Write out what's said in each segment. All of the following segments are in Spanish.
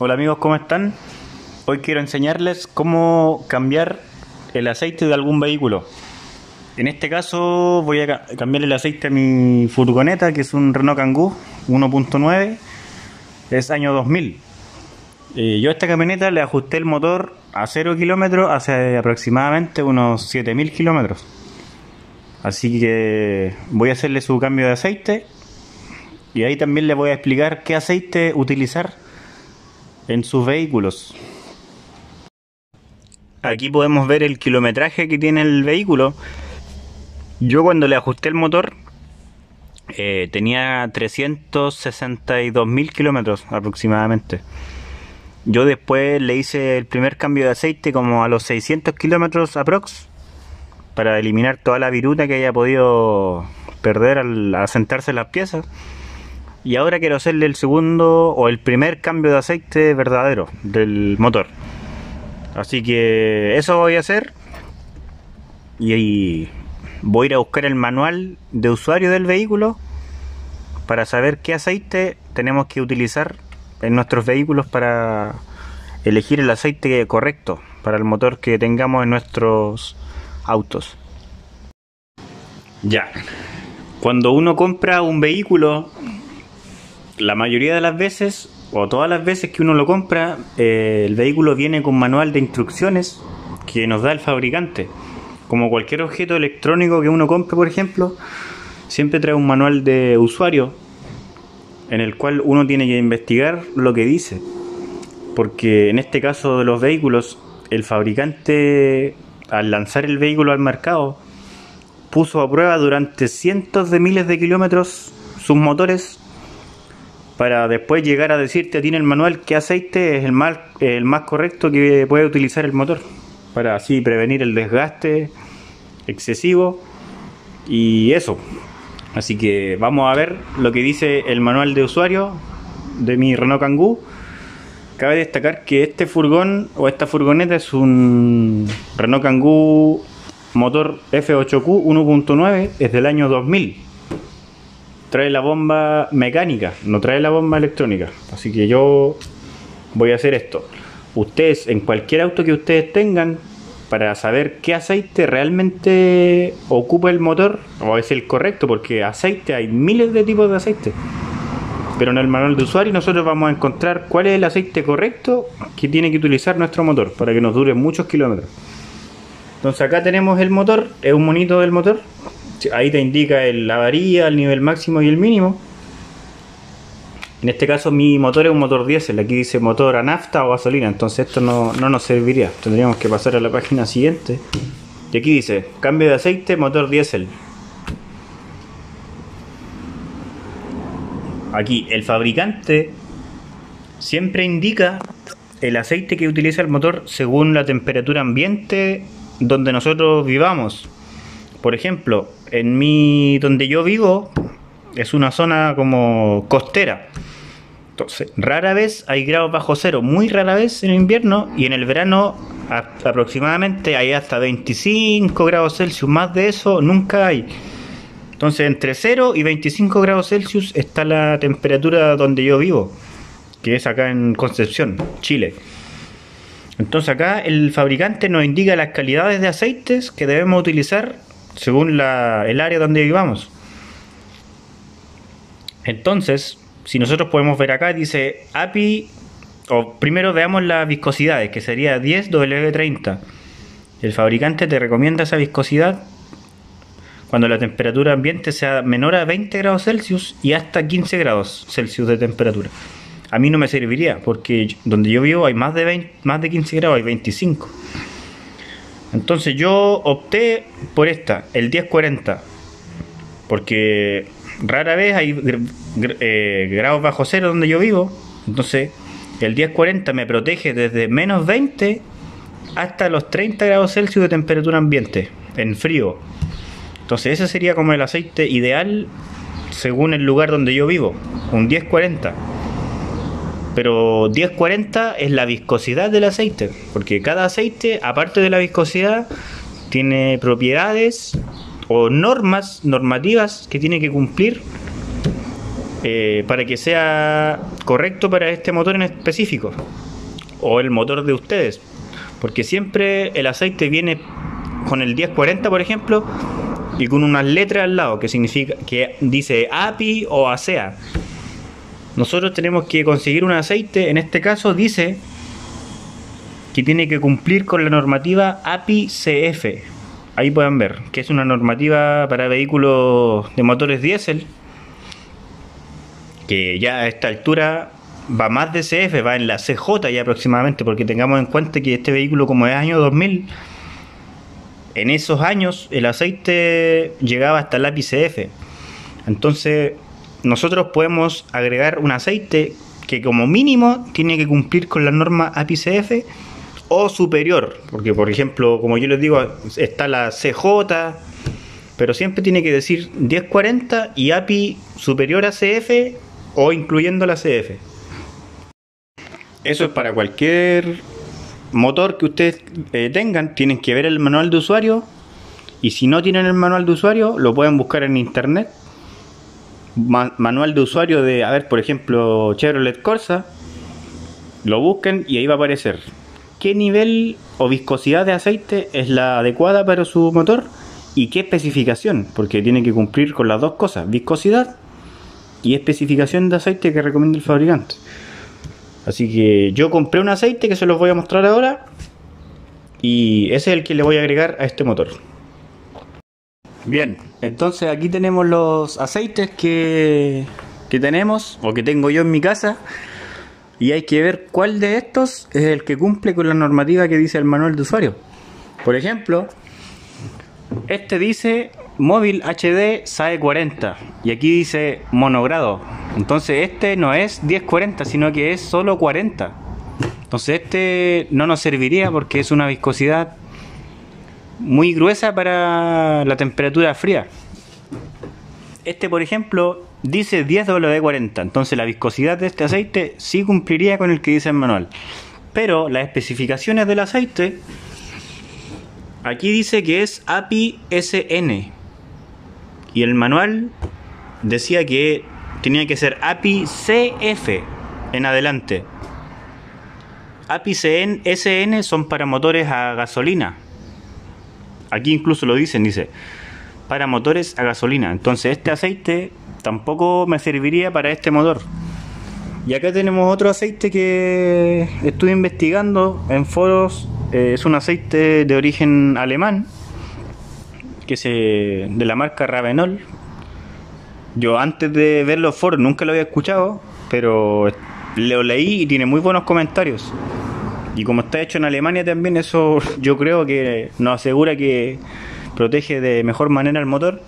Hola amigos, ¿cómo están? Hoy quiero enseñarles cómo cambiar el aceite de algún vehículo. En este caso voy a cambiar el aceite a mi furgoneta, que es un Renault Kangoo 1.9, es año 2000. Yo a esta camioneta le ajusté el motor a 0 kilómetros hace aproximadamente unos 7000 kilómetros. Así que voy a hacerle su cambio de aceite y ahí también le voy a explicar qué aceite utilizar en sus vehículos. Aquí podemos ver el kilometraje que tiene el vehículo. Yo cuando le ajusté el motor tenía 362.000 kilómetros aproximadamente. Yo después le hice el primer cambio de aceite como a los 600 kilómetros aprox, para eliminar toda la viruta que haya podido perder al asentarse las piezas. Y ahora quiero hacerle el segundo o el primer cambio de aceite verdadero del motor. Así que eso voy a hacer. Y ahí voy a ir a buscar el manual de usuario del vehículo para saber qué aceite tenemos que utilizar en nuestros vehículos para elegir el aceite correcto para el motor que tengamos en nuestros autos. Ya, cuando uno compra un vehículo, la mayoría de las veces, o todas las veces que uno lo compra, el vehículo viene con manual de instrucciones que nos da el fabricante. Como cualquier objeto electrónico que uno compre, por ejemplo, siempre trae un manual de usuario en el cual uno tiene que investigar lo que dice. Porque en este caso de los vehículos, el fabricante, al lanzar el vehículo al mercado, puso a prueba durante cientos de miles de kilómetros sus motores, para después llegar a decirte a ti en el manual qué aceite es el más correcto que puede utilizar el motor, para así prevenir el desgaste excesivo y eso. Así que vamos a ver lo que dice el manual de usuario de mi Renault Kangoo. Cabe destacar que este furgón o esta furgoneta es un Renault Kangoo motor F8Q 1.9, es del año 2000. Trae la bomba mecánica, no trae la bomba electrónica. Así que yo voy a hacer esto. Ustedes, en cualquier auto que ustedes tengan, para saber qué aceite realmente ocupa el motor, o es el correcto, porque aceite hay miles de tipos de aceite, pero en el manual de usuario nosotros vamos a encontrar cuál es el aceite correcto que tiene que utilizar nuestro motor para que nos dure muchos kilómetros. Entonces acá tenemos el motor, es un monito del motor. Ahí te indica la avaría, el nivel máximo y el mínimo. En este caso mi motor es un motor diésel. Aquí dice motor a nafta o gasolina, entonces esto no nos serviría. Tendríamos que pasar a la página siguiente. Y aquí dice cambio de aceite, motor diésel. Aquí el fabricante siempre indica el aceite que utiliza el motor según la temperatura ambiente donde nosotros vivamos. Por ejemplo, donde yo vivo es una zona como costera. Entonces, rara vez hay grados bajo cero, muy rara vez en el invierno, y en el verano aproximadamente hay hasta 25 grados Celsius, más de eso nunca hay. Entonces, entre 0 y 25 grados Celsius está la temperatura donde yo vivo, que es acá en Concepción, Chile. Entonces acá el fabricante nos indica las calidades de aceites que debemos utilizar según el área donde vivamos. Entonces, si nosotros podemos ver acá, dice API, o primero veamos las viscosidades, que sería 10W30. El fabricante te recomienda esa viscosidad cuando la temperatura ambiente sea menor a 20 grados Celsius y hasta 15 grados Celsius de temperatura. A mí no me serviría, porque donde yo vivo hay más de 15 grados, hay 25. Entonces yo opté por esta, el 1040, porque rara vez hay grados bajo cero donde yo vivo. Entonces el 1040 me protege desde menos 20 hasta los 30 grados Celsius de temperatura ambiente, en frío. Entonces ese sería como el aceite ideal según el lugar donde yo vivo, un 1040. Pero 1040 es la viscosidad del aceite, porque cada aceite, aparte de la viscosidad, tiene propiedades o normativas que tiene que cumplir para que sea correcto para este motor en específico o el motor de ustedes, porque siempre el aceite viene con el 1040 por ejemplo y con unas letras al lado que significa que dice API o ASEA. Nosotros tenemos que conseguir un aceite, en este caso dice que tiene que cumplir con la normativa API CF. Ahí pueden ver que es una normativa para vehículos de motores diésel, que ya a esta altura va más de CF, va en la CJ ya aproximadamente, porque tengamos en cuenta que este vehículo, como es año 2000, en esos años el aceite llegaba hasta el API CF. Entonces nosotros podemos agregar un aceite que como mínimo tiene que cumplir con la norma API CF o superior, porque por ejemplo, como yo les digo, está la CJ, pero siempre tiene que decir 1040 y API superior a CF o incluyendo la CF. Eso es para cualquier motor que ustedes tengan. Tienen que ver el manual de usuario, y si no tienen el manual de usuario lo pueden buscar en internet. Manual de usuario de, a ver, por ejemplo, Chevrolet Corsa, lo busquen y ahí va a aparecer qué nivel o viscosidad de aceite es la adecuada para su motor y qué especificación, porque tiene que cumplir con las dos cosas, viscosidad y especificación de aceite que recomienda el fabricante. Así que yo compré un aceite que se los voy a mostrar ahora, y ese es el que le voy a agregar a este motor. Bien, entonces aquí tenemos los aceites que tenemos o que tengo yo en mi casa, y hay que ver cuál de estos es el que cumple con la normativa que dice el manual de usuario. Por ejemplo, este dice Móvil HD SAE 40 y aquí dice monogrado. Entonces este no es 1040, sino que es solo 40. Entonces este no nos serviría porque es una viscosidad muy gruesa para la temperatura fría. Este, por ejemplo, dice 10W40, entonces la viscosidad de este aceite sí cumpliría con el que dice el manual. Pero las especificaciones del aceite, aquí dice que es API SN, y el manual decía que tenía que ser API CF en adelante. API SN son para motores a gasolina. Aquí incluso lo dicen, dice para motores a gasolina. Entonces este aceite tampoco me serviría para este motor. Y acá tenemos otro aceite que estuve investigando en foros. Es un aceite de origen alemán, que de la marca Ravenol. Yo antes de ver los foros nunca lo había escuchado, pero lo leí y tiene muy buenos comentarios. Y como está hecho en Alemania también, eso yo creo que nos asegura que protege de mejor manera el motor.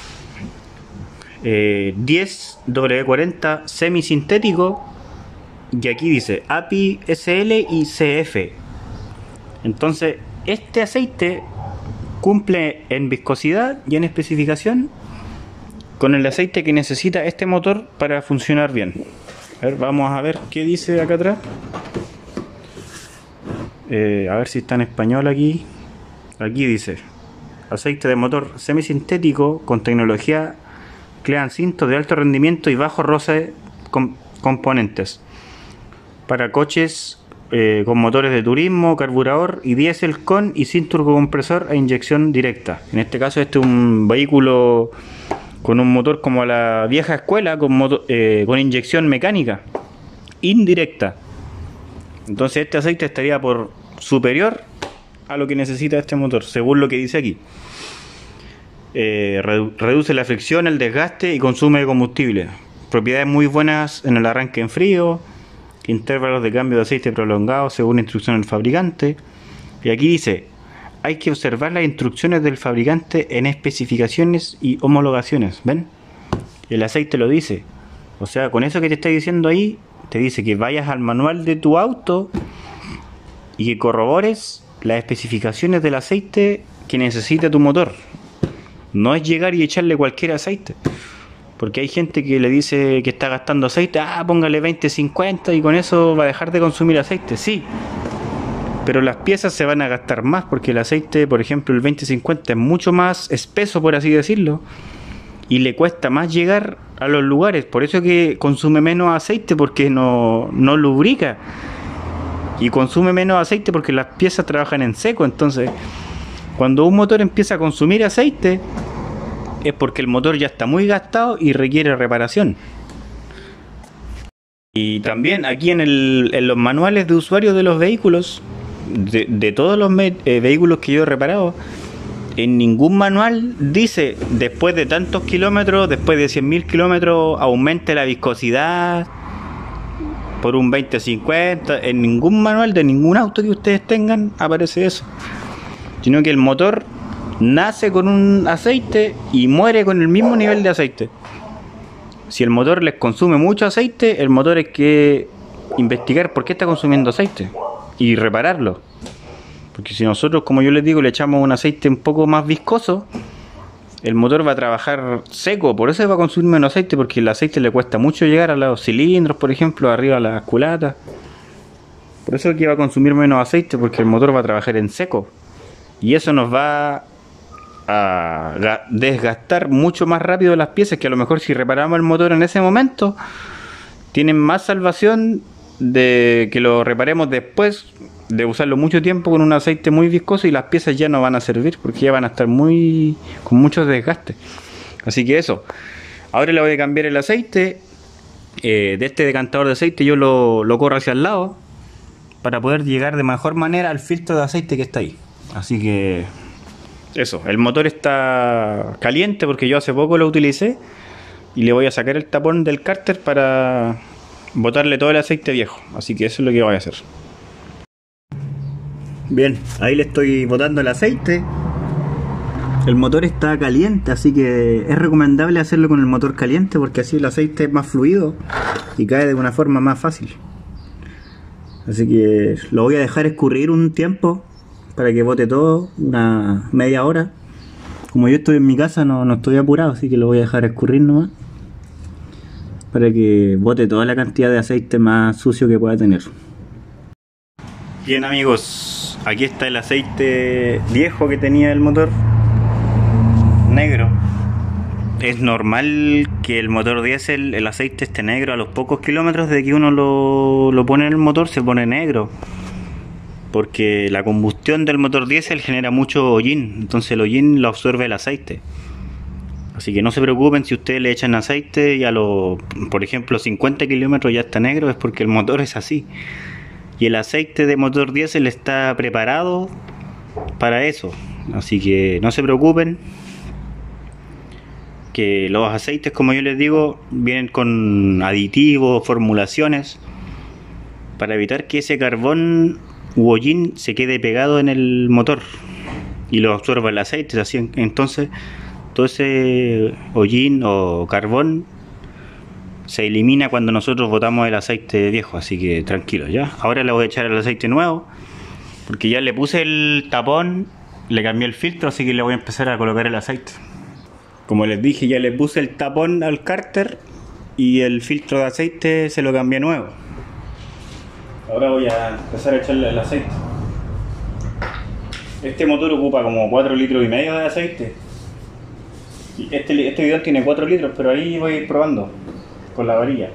10W40 semisintético, y aquí dice API SL y CF. Entonces este aceite cumple en viscosidad y en especificación con el aceite que necesita este motor para funcionar bien. A ver, vamos a ver qué dice acá atrás. A ver si está en español aquí. Aquí dice aceite de motor semisintético con tecnología Clean Cinto de alto rendimiento y bajo roce componentes para coches con motores de turismo, carburador y diésel con y sin turbocompresor a inyección directa. En este caso este es un vehículo con un motor como a la vieja escuela, con inyección mecánica indirecta. Entonces este aceite estaría por superior a lo que necesita este motor, según lo que dice aquí. Reduce la fricción, el desgaste y consumo de combustible. Propiedades muy buenas en el arranque en frío. Intervalos de cambio de aceite prolongados según instrucción del fabricante. Y aquí dice, hay que observar las instrucciones del fabricante en especificaciones y homologaciones. ¿Ven? El aceite lo dice. O sea, con eso que te está diciendo ahí, te dice que vayas al manual de tu auto y que corrobores las especificaciones del aceite que necesita tu motor. No es llegar y echarle cualquier aceite, porque hay gente que le dice que está gastando aceite, póngale 20-50 y con eso va a dejar de consumir aceite. Sí, pero las piezas se van a gastar más, porque el aceite, por ejemplo, el 20-50 es mucho más espeso, por así decirlo, y le cuesta más llegar a los lugares. Por eso que consume menos aceite, porque no lubrica. Y consume menos aceite porque las piezas trabajan en seco. Entonces, cuando un motor empieza a consumir aceite, es porque el motor ya está muy gastado y requiere reparación. Y también aquí en los manuales de usuario de los vehículos, de todos los vehículos que yo he reparado, en ningún manual dice después de tantos kilómetros, después de 100.000 kilómetros, aumente la viscosidad por un 20-50. En ningún manual de ningún auto que ustedes tengan aparece eso, sino que el motor nace con un aceite y muere con el mismo nivel de aceite. Si el motor les consume mucho aceite, el motor hay que investigar por qué está consumiendo aceite y repararlo. Porque si nosotros, como yo les digo, le echamos un aceite un poco más viscoso, el motor va a trabajar seco, por eso va a consumir menos aceite, porque el aceite le cuesta mucho llegar a los cilindros, por ejemplo, arriba a las culatas. Por eso es que va a consumir menos aceite, porque el motor va a trabajar en seco. Y eso nos va a desgastar mucho más rápido las piezas, que a lo mejor si reparamos el motor en ese momento, tienen más salvación de que lo reparemos después de usarlo mucho tiempo con un aceite muy viscoso, y las piezas ya no van a servir porque ya van a estar con mucho desgaste. Así que eso. Ahora le voy a cambiar el aceite. De este decantador de aceite yo lo corro hacia el lado para poder llegar de mejor manera al filtro de aceite que está ahí. Así que eso, el motor está caliente porque yo hace poco lo utilicé, y le voy a sacar el tapón del cárter para botarle todo el aceite viejo. Así que eso es lo que voy a hacer. Bien, ahí le estoy botando el aceite. El motor está caliente, así que es recomendable hacerlo con el motor caliente, porque así el aceite es más fluido y cae de una forma más fácil. Así que lo voy a dejar escurrir un tiempo para que bote todo, una media hora. Como yo estoy en mi casa, no estoy apurado, así que lo voy a dejar escurrir nomás, para que bote toda la cantidad de aceite más sucio que pueda tener. Bien amigos, aquí está el aceite viejo que tenía el motor, negro. Es normal que el motor diésel, el aceite esté negro a los pocos kilómetros de que uno lo pone en el motor, se pone negro. Porque la combustión del motor diésel genera mucho hollín, entonces el hollín lo absorbe el aceite. Así que no se preocupen si ustedes le echan aceite y por ejemplo, 50 kilómetros ya está negro, es porque el motor es así. Y el aceite de motor diésel está preparado para eso. Así que no se preocupen, que los aceites, como yo les digo, vienen con aditivos, formulaciones, para evitar que ese carbón u hollín se quede pegado en el motor y lo absorba el aceite. Así, entonces todo ese hollín o carbón se elimina cuando nosotros botamos el aceite viejo. Así que tranquilos ya. Ahora le voy a echar el aceite nuevo, porque ya le puse el tapón, le cambié el filtro, así que le voy a empezar a colocar el aceite. Como les dije, ya le puse el tapón al cárter y el filtro de aceite se lo cambié nuevo. Ahora voy a empezar a echarle el aceite. Este motor ocupa como 4,5 litros de aceite. Y este bidón tiene 4 litros, pero ahí voy a ir probando con la varilla.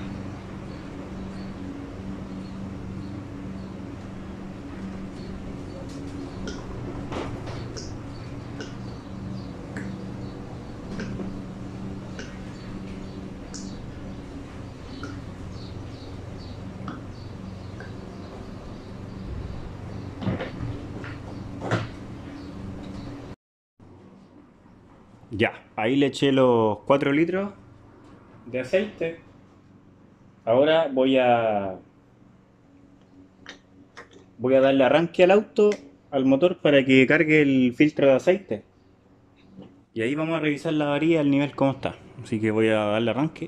Ya, ahí le eché los 4 litros de aceite. Ahora voy a darle arranque al auto, al motor, para que cargue el filtro de aceite. Y ahí vamos a revisar la varilla, el nivel cómo está. Así que voy a darle arranque.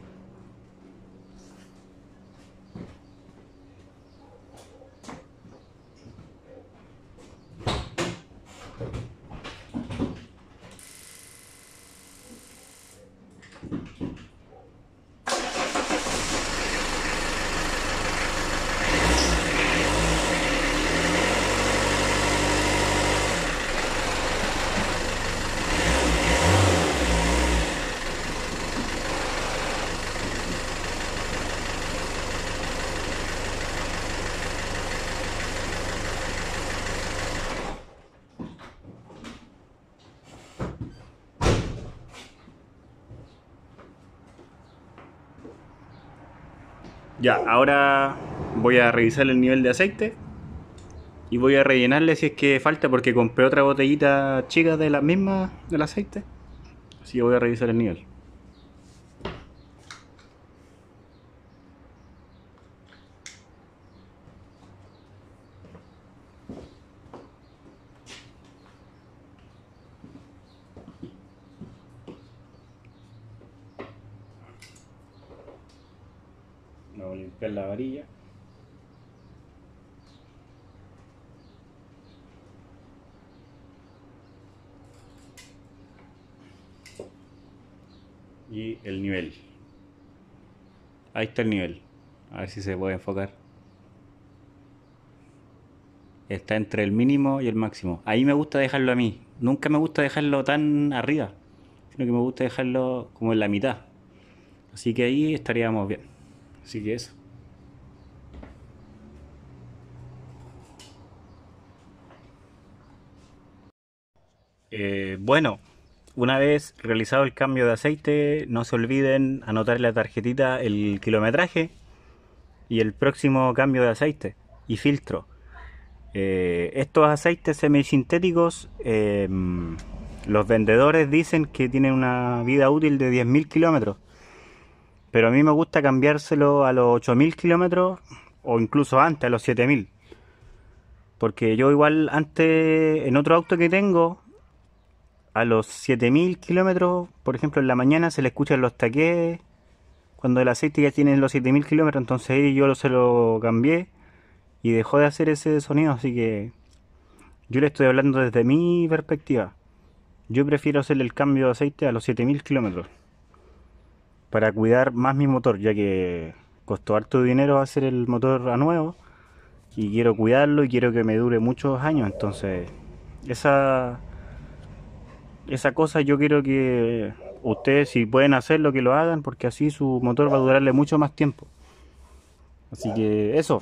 Ya, ahora voy a revisar el nivel de aceite y voy a rellenarle si es que falta, porque compré otra botellita chica de la misma del aceite. Así que voy a revisar el nivel. Vamos a limpiar la varilla. Y el nivel. Ahí está el nivel. A ver si se puede enfocar. Está entre el mínimo y el máximo. Ahí me gusta dejarlo a mí. Nunca me gusta dejarlo tan arriba, sino que me gusta dejarlo como en la mitad. Así que ahí estaríamos bien. Así que eso. Bueno, una vez realizado el cambio de aceite, no se olviden anotar en la tarjetita el kilometraje y el próximo cambio de aceite y filtro. Estos aceites semisintéticos, los vendedores dicen que tienen una vida útil de 10.000 kilómetros, pero a mí me gusta cambiárselo a los 8.000 kilómetros o incluso antes, a los 7.000. Porque yo igual antes, en otro auto que tengo, a los 7.000 kilómetros, por ejemplo, en la mañana se le escuchan los taqués cuando el aceite ya tiene los 7.000 kilómetros, entonces ahí yo se lo cambié y dejó de hacer ese sonido, así que yo le estoy hablando desde mi perspectiva. Yo prefiero hacerle el cambio de aceite a los 7.000 kilómetros para cuidar más mi motor, ya que costó harto dinero hacer el motor a nuevo y quiero cuidarlo y quiero que me dure muchos años, entonces esa cosa yo quiero que ustedes, si pueden hacerlo, que lo hagan, porque así su motor va a durarle mucho más tiempo. Así que eso.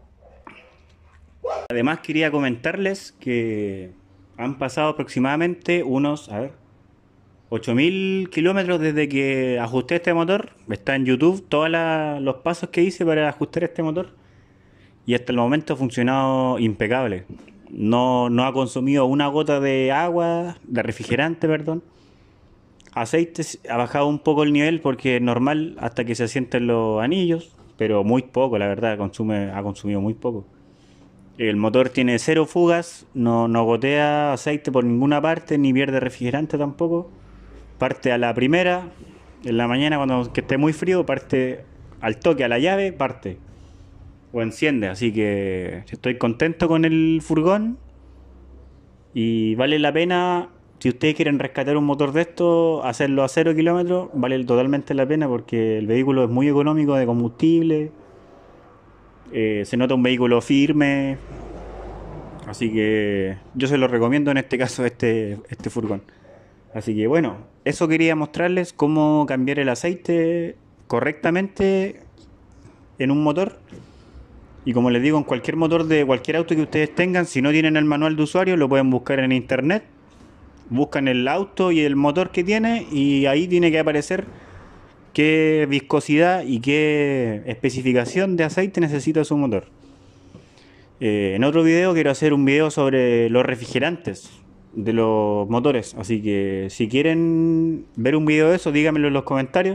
Además quería comentarles que han pasado aproximadamente unos, 8.000 kilómetros desde que ajusté este motor. Está en YouTube todos los pasos que hice para ajustar este motor. Y hasta el momento ha funcionado impecable. No ha consumido una gota de agua, de refrigerante, perdón. Aceite ha bajado un poco el nivel porque es normal hasta que se asienten los anillos, pero muy poco, la verdad, ha consumido muy poco. El motor tiene cero fugas, no gotea aceite por ninguna parte, ni pierde refrigerante tampoco. Parte a la primera, en la mañana cuando que esté muy frío, parte al toque, a la llave, parte. O enciende, así que estoy contento con el furgón. Y vale la pena, si ustedes quieren rescatar un motor de esto, hacerlo a 0 kilómetros, vale totalmente la pena porque el vehículo es muy económico de combustible. Se nota un vehículo firme, así que yo se lo recomiendo en este caso este furgón. Así que bueno, eso quería mostrarles cómo cambiar el aceite correctamente en un motor. Y como les digo, en cualquier motor de cualquier auto que ustedes tengan, si no tienen el manual de usuario, lo pueden buscar en internet. Buscan el auto y el motor que tiene y ahí tiene que aparecer qué viscosidad y qué especificación de aceite necesita su motor. En otro video quiero hacer un video sobre los refrigerantes de los motores, así que si quieren ver un video de eso, díganmelo en los comentarios.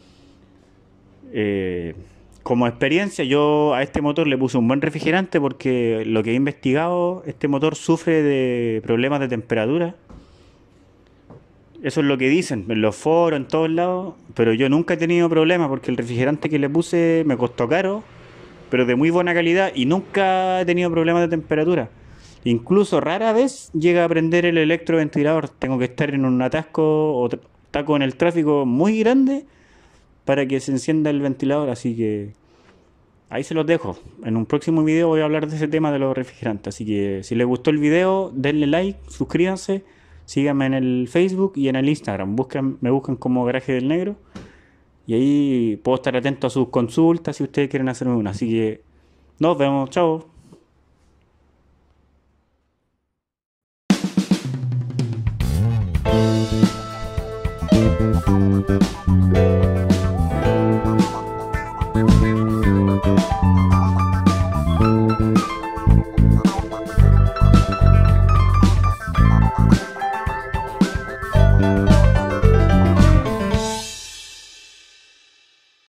Como experiencia, yo a este motor le puse un buen refrigerante porque lo que he investigado, este motor sufre de problemas de temperatura. Eso es lo que dicen en los foros, en todos lados, pero yo nunca he tenido problemas porque el refrigerante que le puse me costó caro, pero de muy buena calidad y nunca he tenido problemas de temperatura. Incluso rara vez llega a prender el electroventilador. Tengo que estar en un atasco o taco en el tráfico muy grande para que se encienda el ventilador, así que ahí se los dejo. En un próximo video voy a hablar de ese tema de los refrigerantes, así que si les gustó el video, denle like, suscríbanse, síganme en el Facebook y en el Instagram, me buscan como Garaje del Negro y ahí puedo estar atento a sus consultas si ustedes quieren hacerme una, así que nos vemos, chao.